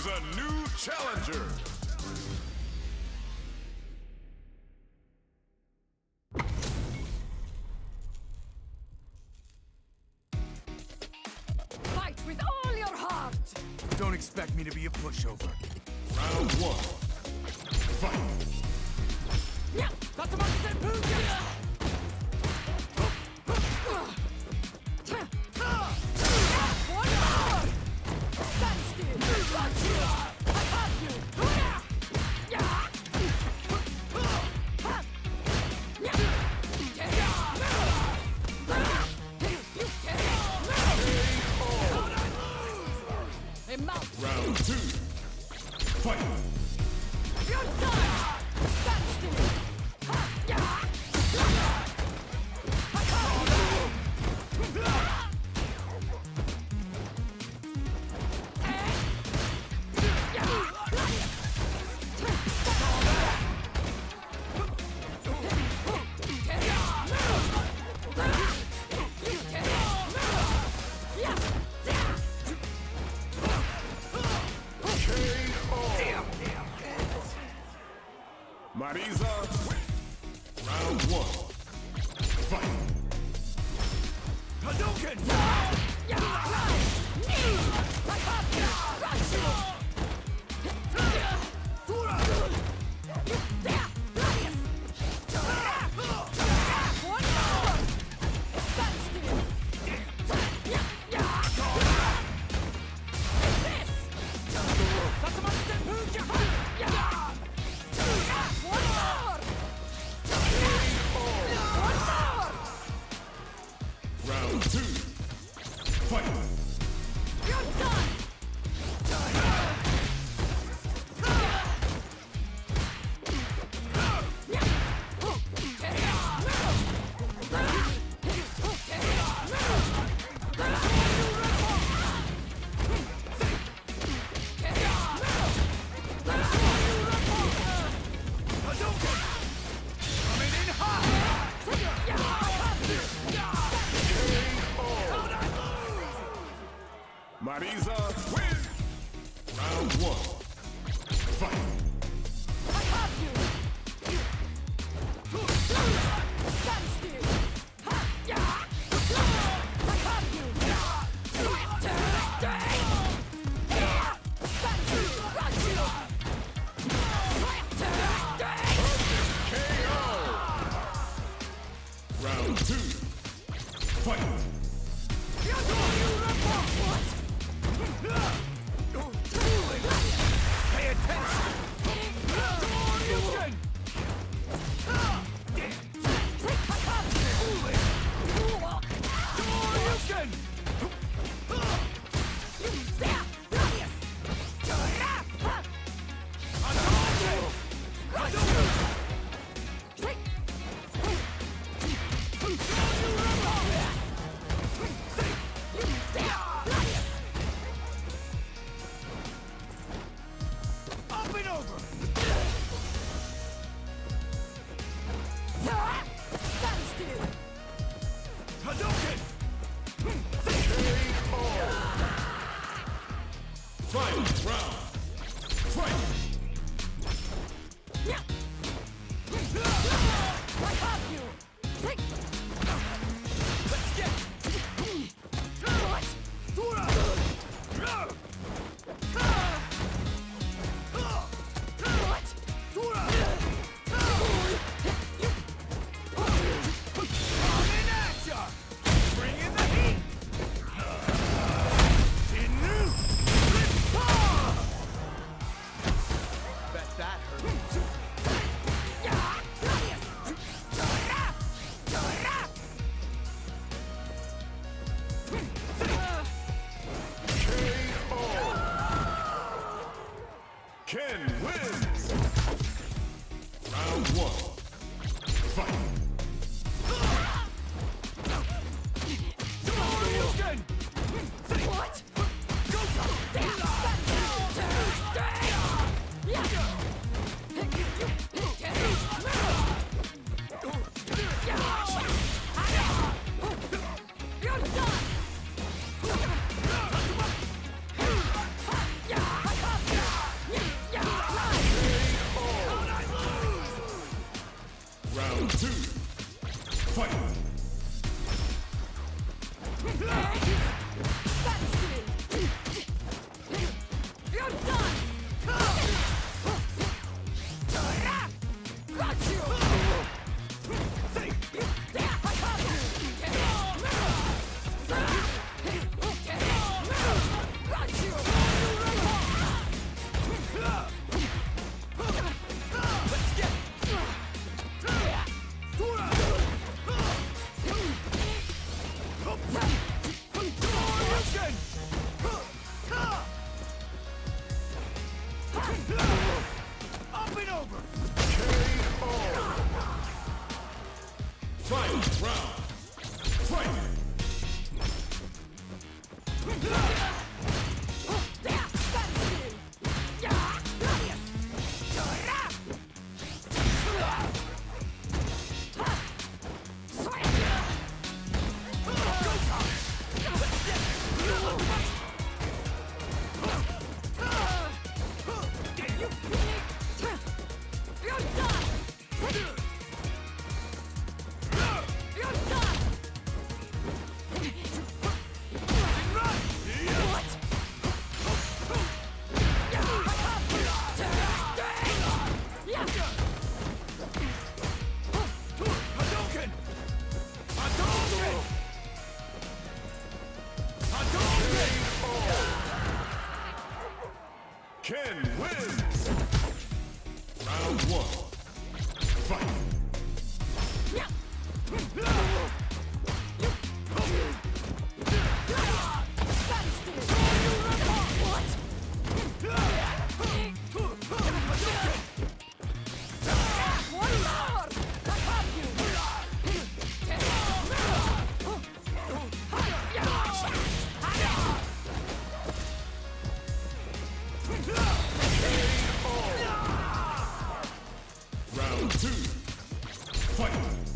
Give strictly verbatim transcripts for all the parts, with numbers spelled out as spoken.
Choose a new challenger. Fight with all your heart! Don't expect me to be a pushover. Round one. Fight. Yeah, that's about to puja! One more! Stand still! I have you! Yeah! Round two. Fight. You're done! Stand still! Yeah! Marisa, round one. Fight. Hadouken! Round two. Fight. You're done! Marisa, win. Round one. Fight. I have you! Stand still! Yeah! I have you! Stand still! K O. Round two. Fight. Pay attention! Up and over! Stand still! Hadouken! K O. Final round. Fight. Yeah! I have you! Let's get What? What? in action! Bring in the heat! Inu! Bet that hurt. over. K O. Final round. Fight. Ken wins! Round one. Fight! Round two. Fight!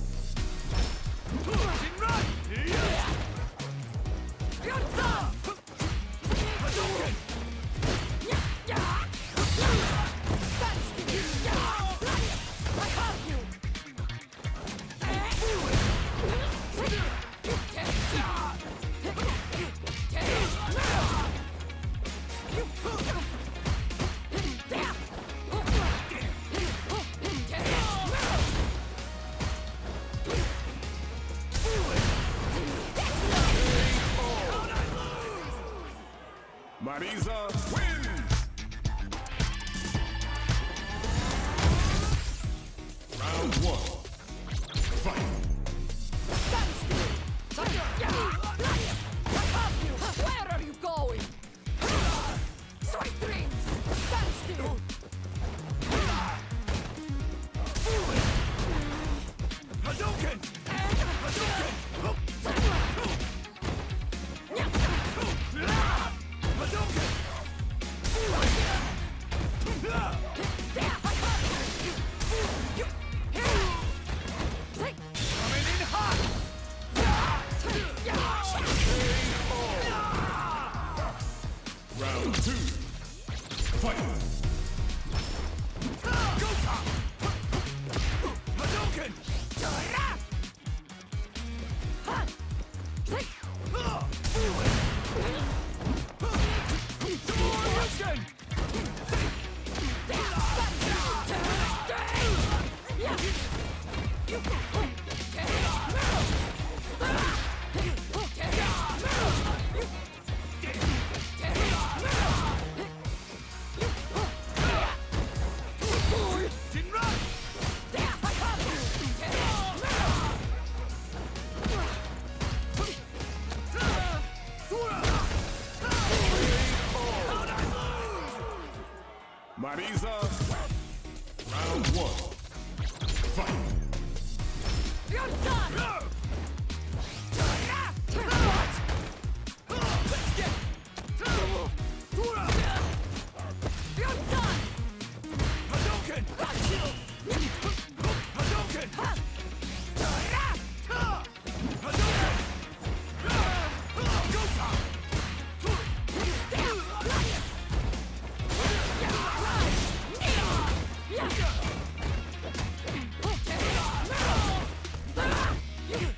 Marisa wins! Round one. Fight! Where are you going? Sweet dreams! Stand still! Hadouken! Hadouken! Coming in hot! Round two. Fight! Go top! Hadouken! Hadouken! Marisa, round one. Fight! You're done! Let's get You're done! Hadouken! Got you! Hadouken! Hadouken! Go top! Yeah!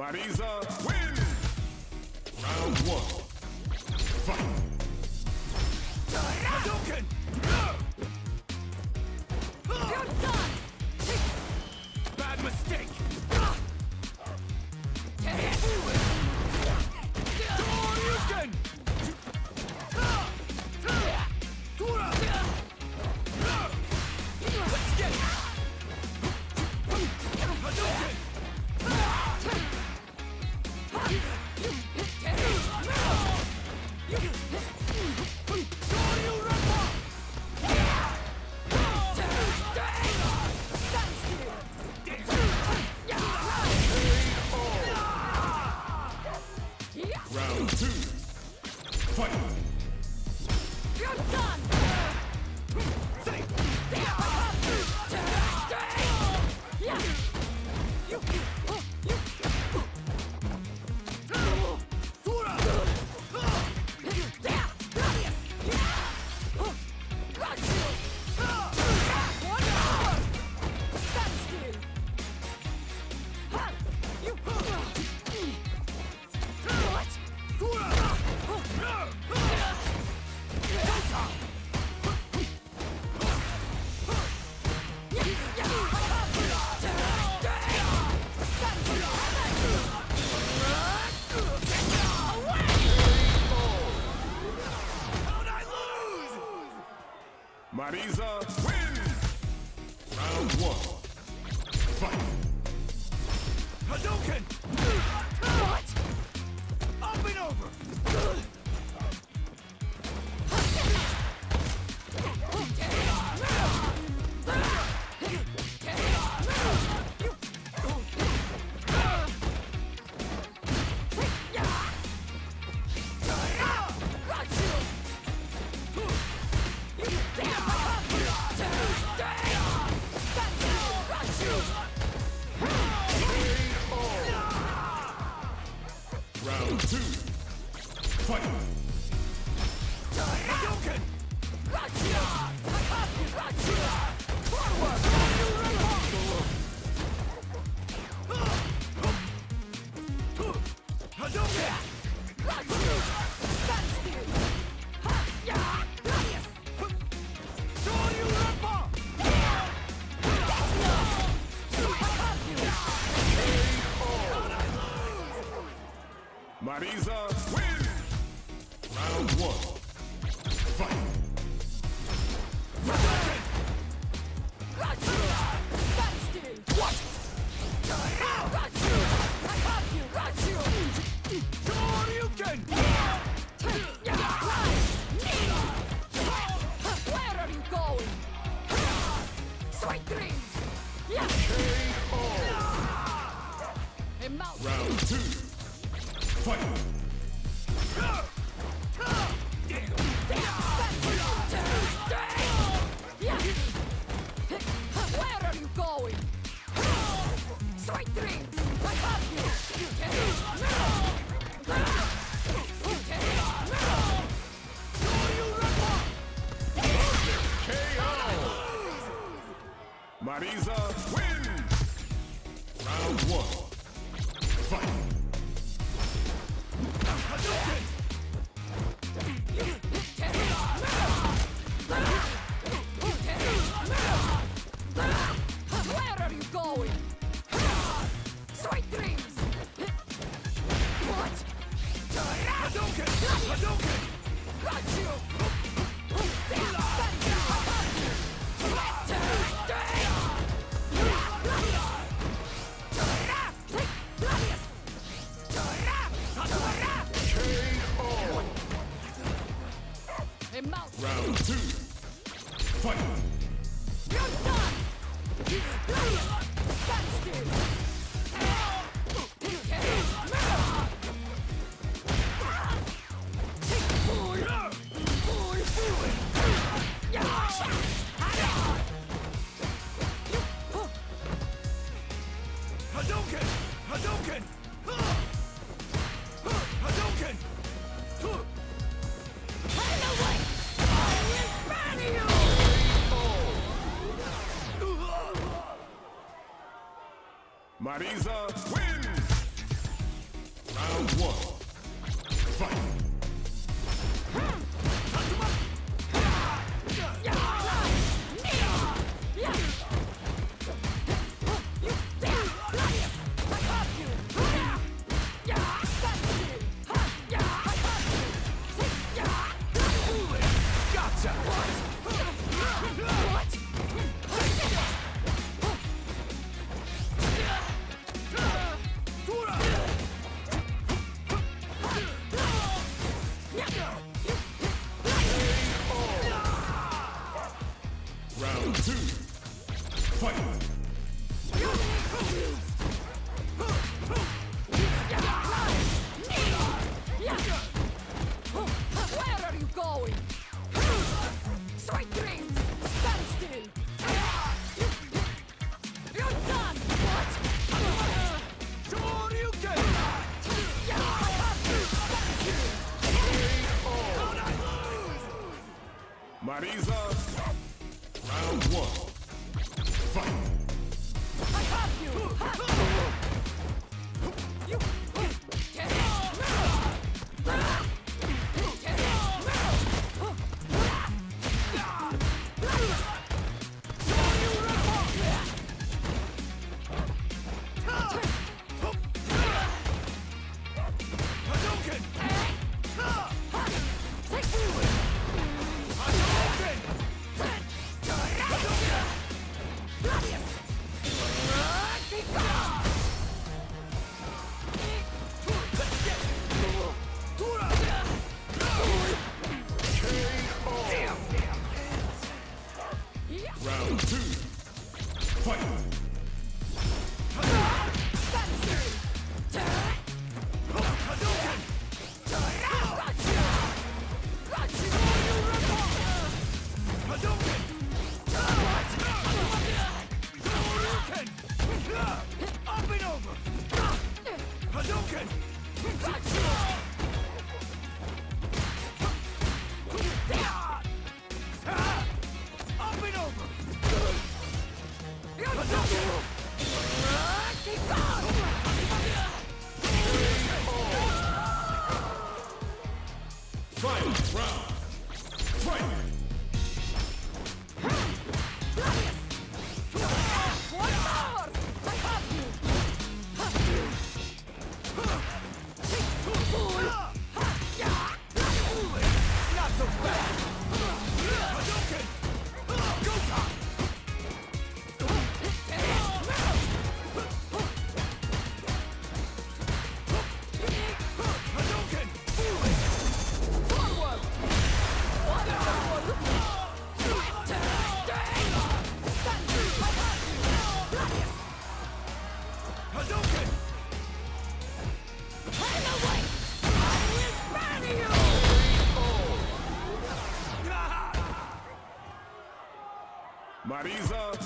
Marisa wins! Round one. Fight! Hadouken! You're done! Bad mistake! Hadouken! Let's get it! Hadouken! Round two. Fight! You're done! Yeah! You! You! Marisa wins! Round one. Fight! Hadouken! What? Up and over! Round two. Fight! Hadouken! Hadouken! Marisa wins! Round one. Fight! Shoryuken! Where are you going? Sweet dreams! Yeah! A mouse! Round two. Fight! Where are you going? Sweet dreams! I have you! Marisa wins! Round one. Fight! Hadouken! Where are you going? Sweet dreams! What? Hadouken! Hadouken! Got you! A mouse! Round two. Fight! You're done! Stand still! Hadouken! Hadouken! Hadouken! Marisa wins! Round one. Fight. Round two. Fight. Where are you going? Straight dreams! Stand still! You're done! What? Shoryuken! Marisa. Round one. Fight. I have you! You! Get it! Hadouken! Round two. Fight. Up and over! Hadouken! Up and over! Final round. Fight. One more! I have you! Not so fast! Hadouken! Go top! Hadouken! Forward! Wonderful! Stand still! I have you! Hadouken! Turn away! I will bury you! Marisa.